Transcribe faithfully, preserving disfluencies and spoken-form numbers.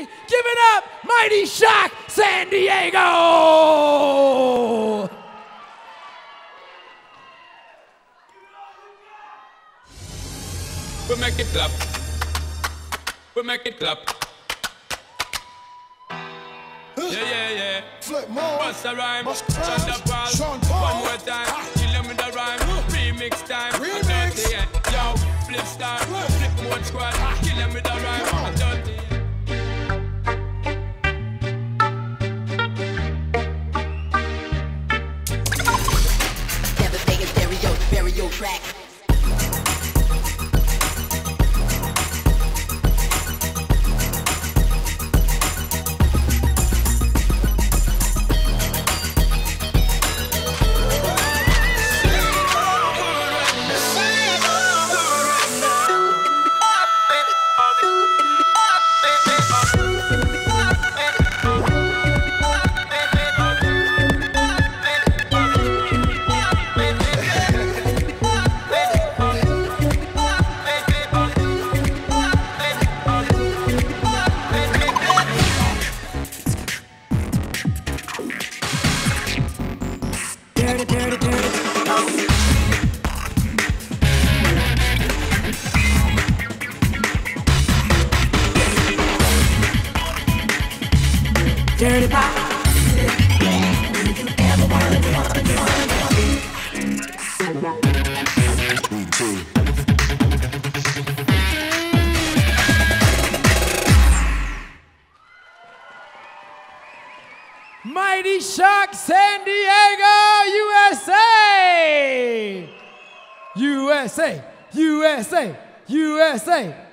Give it up, Mighty Shock, San Diego! We make it clap. We make it clap. Yeah, yeah, yeah. Bust a rhyme. Sean Paul. One more time. Kill him with the rhyme. Remix time. Remix. Yeah. Yo, flip star. Flip mode squad. Kill him with the rhyme. I'm dirty. Devastating stereo, stereo track. Dirty pop. Mighty Shock, San Diego, U S A! U S A, U S A, U S A.